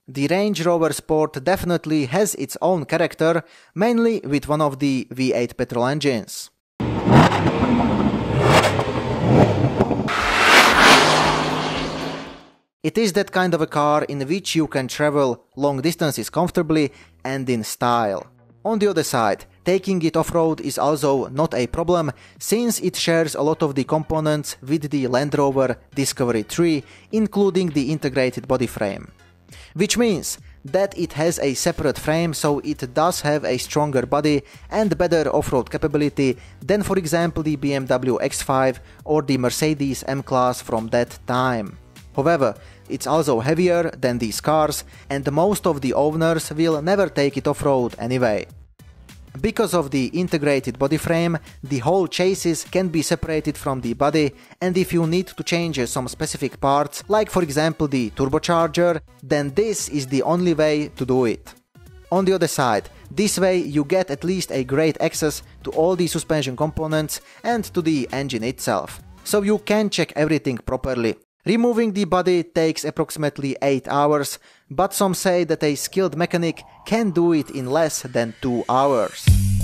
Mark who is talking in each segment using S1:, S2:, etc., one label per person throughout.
S1: The Range Rover Sport definitely has its own character, mainly with one of the V8 petrol engines. It is that kind of a car in which you can travel long distances comfortably and in style. On the other side, taking it off-road is also not a problem, since it shares a lot of the components with the Land Rover Discovery 3, including the integrated body frame. Which means that it has a separate frame, so it does have a stronger body and better off-road capability than, for example, the BMW X5 or the Mercedes M-Class from that time. However, it's also heavier than these cars, and most of the owners will never take it off-road anyway. Because of the integrated body frame, the whole chassis can be separated from the body, and if you need to change some specific parts, like for example the turbocharger, then this is the only way to do it. On the other side, this way you get at least a great access to all the suspension components and to the engine itself, so you can check everything properly. Removing the body takes approximately 8 hours, but some say that a skilled mechanic can do it in less than 2 hours.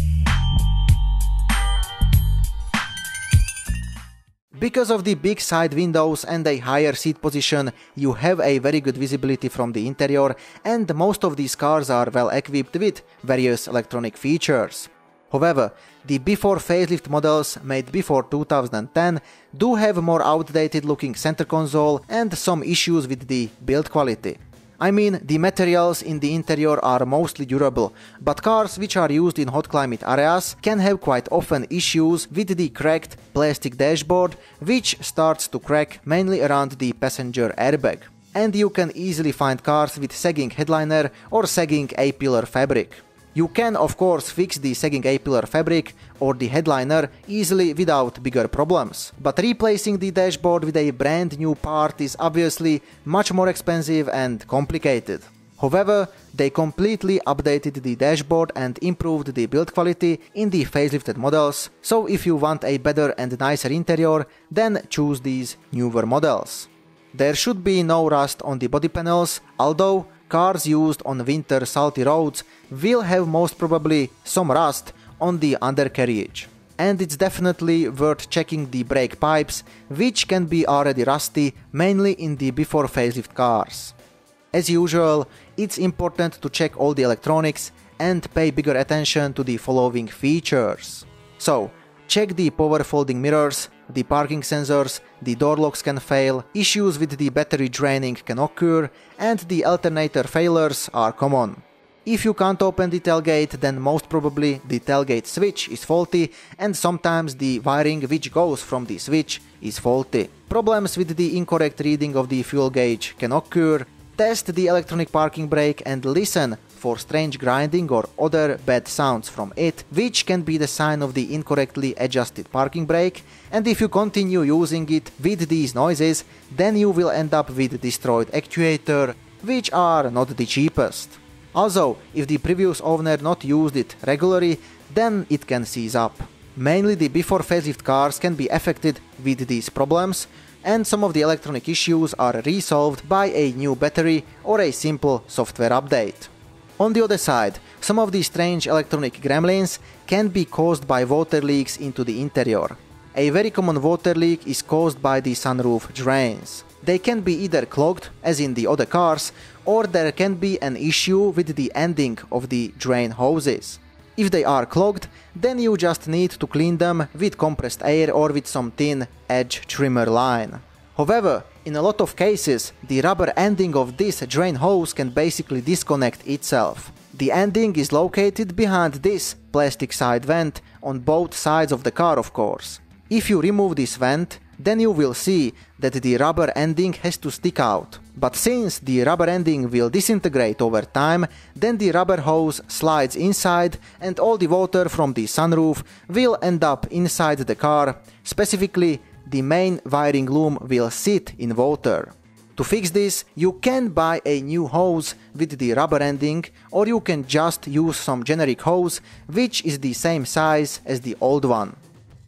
S1: Because of the big side windows and a higher seat position, you have a very good visibility from the interior, and most of these cars are well equipped with various electronic features. However, the before facelift models made before 2010 do have more outdated looking center console and some issues with the build quality. I mean, the materials in the interior are mostly durable, but cars which are used in hot climate areas can have quite often issues with the cracked plastic dashboard, which starts to crack mainly around the passenger airbag. And you can easily find cars with sagging headliner or sagging A-pillar fabric. You can of course fix the sagging A-pillar fabric or the headliner easily without bigger problems, but replacing the dashboard with a brand new part is obviously much more expensive and complicated. However, they completely updated the dashboard and improved the build quality in the facelifted models, so if you want a better and nicer interior, then choose these newer models. There should be no rust on the body panels, although cars used on winter salty roads will have most probably some rust on the undercarriage. And it's definitely worth checking the brake pipes, which can be already rusty, mainly in the before facelift cars. As usual, it's important to check all the electronics and pay bigger attention to the following features. So, check the power folding mirrors, the parking sensors, the door locks can fail, issues with the battery draining can occur, and the alternator failures are common. If you can't open the tailgate, then most probably the tailgate switch is faulty, and sometimes the wiring which goes from the switch is faulty. Problems with the incorrect reading of the fuel gauge can occur. Test the electronic parking brake and listen for strange grinding or other bad sounds from it, which can be the sign of the incorrectly adjusted parking brake, and if you continue using it with these noises, then you will end up with destroyed actuator, which are not the cheapest. Also, if the previous owner not used it regularly, then it can seize up. Mainly the before facelift cars can be affected with these problems, and some of the electronic issues are resolved by a new battery or a simple software update. On the other side, some of these strange electronic gremlins can be caused by water leaks into the interior. A very common water leak is caused by the sunroof drains. They can be either clogged, as in the other cars, or there can be an issue with the ending of the drain hoses. If they are clogged, then you just need to clean them with compressed air or with some thin edge trimmer line. However, in a lot of cases, the rubber ending of this drain hose can basically disconnect itself. The ending is located behind this plastic side vent on both sides of the car, of course. If you remove this vent, then you will see that the rubber ending has to stick out. But since the rubber ending will disintegrate over time, then the rubber hose slides inside and all the water from the sunroof will end up inside the car. Specifically, the main wiring loom will sit in water. To fix this, you can buy a new hose with the rubber ending, or you can just use some generic hose which is the same size as the old one.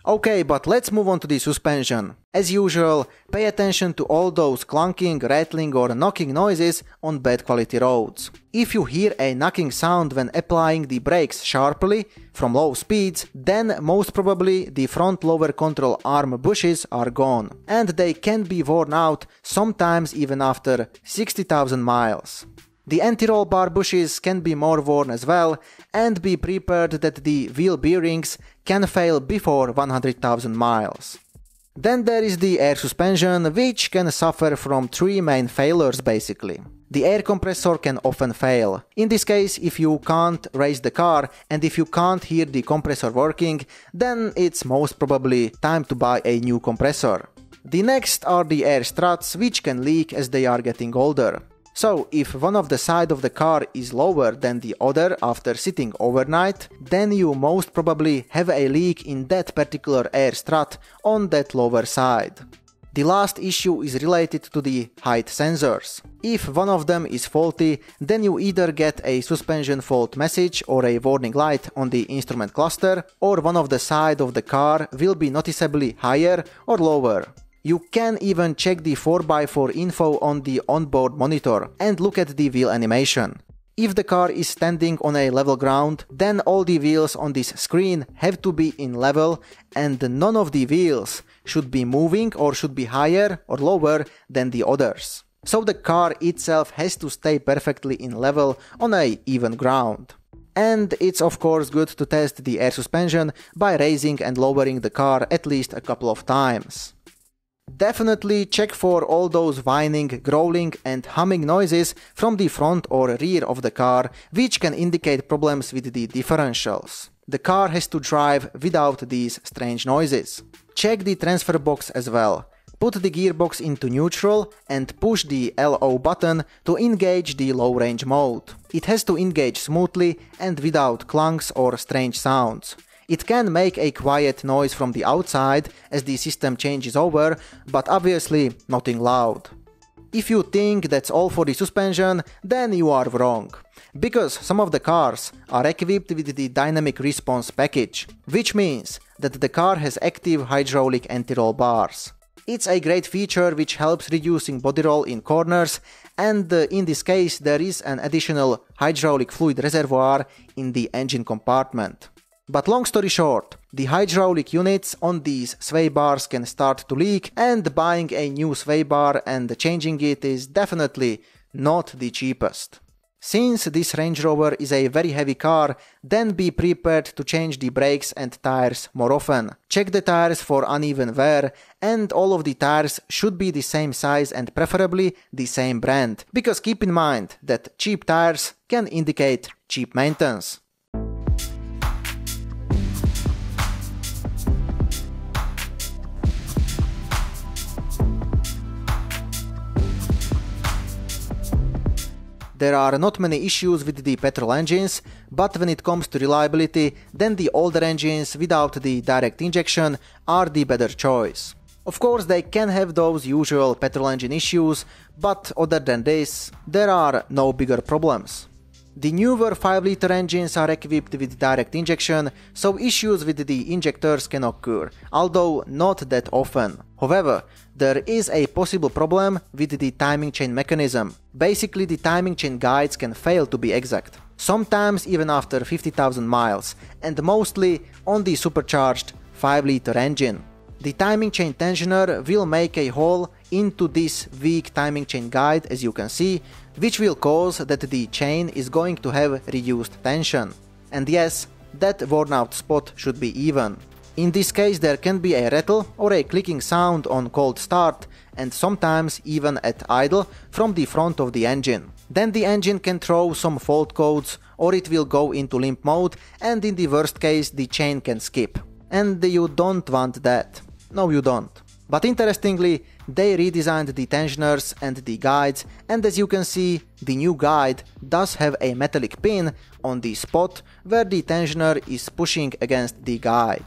S1: Okay, but let's move on to the suspension. As usual, pay attention to all those clunking, rattling or knocking noises on bad quality roads. If you hear a knocking sound when applying the brakes sharply from low speeds, then most probably the front lower control arm bushes are gone, and they can be worn out sometimes even after 60,000 miles. The anti-roll bar bushes can be more worn as well, and be prepared that the wheel bearings can fail before 100,000 miles. Then there is the air suspension, which can suffer from three main failures basically. The air compressor can often fail. In this case, if you can't raise the car and if you can't hear the compressor working, then it's most probably time to buy a new compressor. The next are the air struts, which can leak as they are getting older. So, if one of the side of the car is lower than the other after sitting overnight, then you most probably have a leak in that particular air strut on that lower side. The last issue is related to the height sensors. If one of them is faulty, then you either get a suspension fault message or a warning light on the instrument cluster, or one of the side of the car will be noticeably higher or lower. You can even check the 4x4 info on the onboard monitor and look at the wheel animation. If the car is standing on a level ground, then all the wheels on this screen have to be in level and none of the wheels should be moving or should be higher or lower than the others. So the car itself has to stay perfectly in level on a even ground. And it's of course good to test the air suspension by raising and lowering the car at least a couple of times. Definitely check for all those whining, growling and humming noises from the front or rear of the car, which can indicate problems with the differentials. The car has to drive without these strange noises. Check the transfer box as well. Put the gearbox into neutral and push the LO button to engage the low range mode. It has to engage smoothly and without clunks or strange sounds. It can make a quiet noise from the outside as the system changes over, but obviously nothing loud. If you think that's all for the suspension, then you are wrong. Because some of the cars are equipped with the dynamic response package, which means that the car has active hydraulic anti-roll bars. It's a great feature which helps reducing body roll in corners, and in this case there is an additional hydraulic fluid reservoir in the engine compartment. But long story short, the hydraulic units on these sway bars can start to leak, and buying a new sway bar and changing it is definitely not the cheapest. Since this Range Rover is a very heavy car, then be prepared to change the brakes and tires more often. Check the tires for uneven wear, and all of the tires should be the same size and preferably the same brand, because keep in mind that cheap tires can indicate cheap maintenance. There are not many issues with the petrol engines, but when it comes to reliability, then the older engines without the direct injection are the better choice. Of course, they can have those usual petrol engine issues, but other than this, there are no bigger problems. The newer 5-liter engines are equipped with direct injection, so issues with the injectors can occur, although not that often. However, there is a possible problem with the timing chain mechanism. Basically, the timing chain guides can fail to be exact, sometimes even after 50,000 miles, and mostly on the supercharged 5-liter engine. The timing chain tensioner will make a hole into this weak timing chain guide, as you can see, which will cause that the chain is going to have reduced tension. And yes, that worn out spot should be even. In this case there can be a rattle or a clicking sound on cold start, and sometimes even at idle from the front of the engine. Then the engine can throw some fault codes, or it will go into limp mode, and in the worst case the chain can skip. And you don't want that. No, you don't. But interestingly, they redesigned the tensioners and the guides, and as you can see, the new guide does have a metallic pin on the spot where the tensioner is pushing against the guide.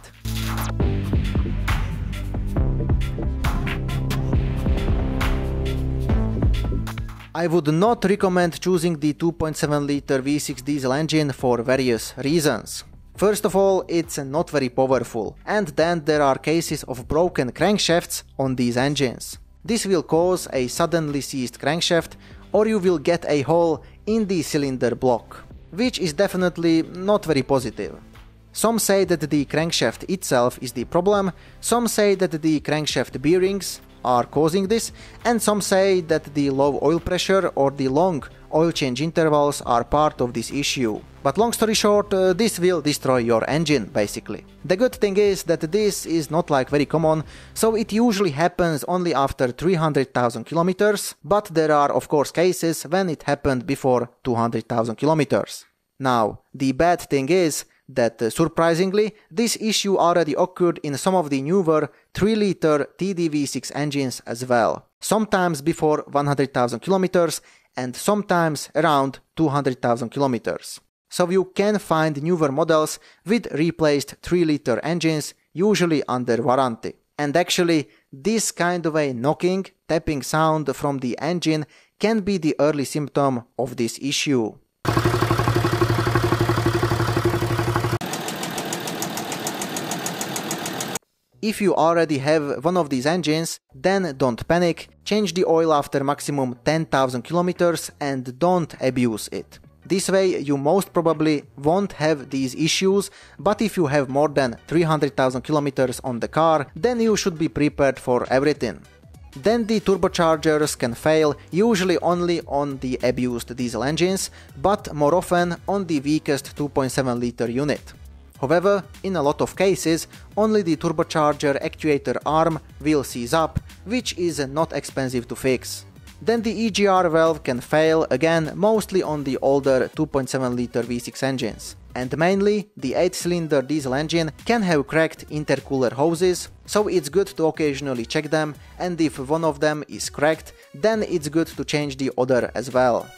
S1: I would not recommend choosing the 2.7-liter V6 diesel engine for various reasons. First of all, it's not very powerful, and then there are cases of broken crankshafts on these engines. This will cause a suddenly seized crankshaft, or you will get a hole in the cylinder block, which is definitely not very positive. Some say that the crankshaft itself is the problem, some say that the crankshaft bearings are causing this, and some say that the low oil pressure or the long oil change intervals are part of this issue. But long story short, this will destroy your engine basically. The good thing is that this is not like very common, so it usually happens only after 300,000 kilometers, but there are of course cases when it happened before 200,000 kilometers. Now, the bad thing is that surprisingly, this issue already occurred in some of the newer 3-liter TDV6 engines as well, sometimes before 100,000 kilometers and sometimes around 200,000 kilometers. So you can find newer models with replaced 3-liter engines, usually under warranty. And actually, this kind of a knocking, tapping sound from the engine can be the early symptom of this issue. If you already have one of these engines, then don't panic, change the oil after maximum 10,000 kilometers and don't abuse it. This way you most probably won't have these issues, but if you have more than 300,000 kilometers on the car, then you should be prepared for everything. Then the turbochargers can fail, usually only on the abused diesel engines, but more often on the weakest 2.7 liter unit. However, in a lot of cases, only the turbocharger actuator arm will seize up, which is not expensive to fix. Then the EGR valve can fail, again mostly on the older 2.7 liter V6 engines. And mainly, the 8-cylinder diesel engine can have cracked intercooler hoses, so it's good to occasionally check them, and if one of them is cracked, then it's good to change the other as well.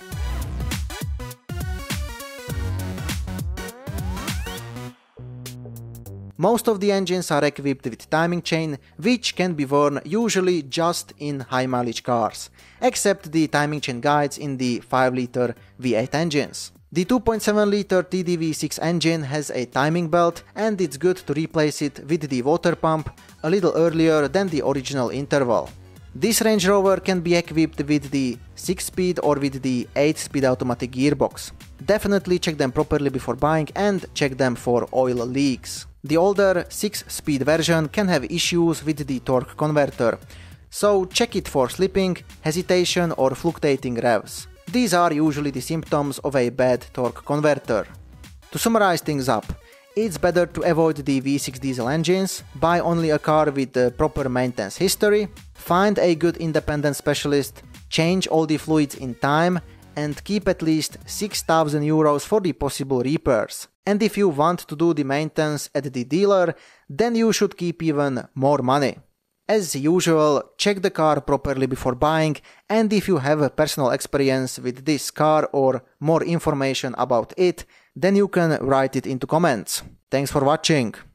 S1: Most of the engines are equipped with timing chain, which can be worn usually just in high mileage cars, except the timing chain guides in the 5-liter V8 engines. The 2.7 liter TDV6 engine has a timing belt, and it's good to replace it with the water pump a little earlier than the original interval. This Range Rover can be equipped with the 6-speed or with the 8-speed automatic gearbox. Definitely check them properly before buying and check them for oil leaks. The older 6-speed version can have issues with the torque converter, so check it for slipping, hesitation or fluctuating revs. These are usually the symptoms of a bad torque converter. To summarize things up, it's better to avoid the V6 diesel engines, buy only a car with the proper maintenance history, find a good independent specialist, change all the fluids in time, and keep at least 6,000 euros for the possible repairs. And if you want to do the maintenance at the dealer, then you should keep even more money. As usual, check the car properly before buying, and if you have a personal experience with this car or more information about it, then you can write it into comments. Thanks for watching.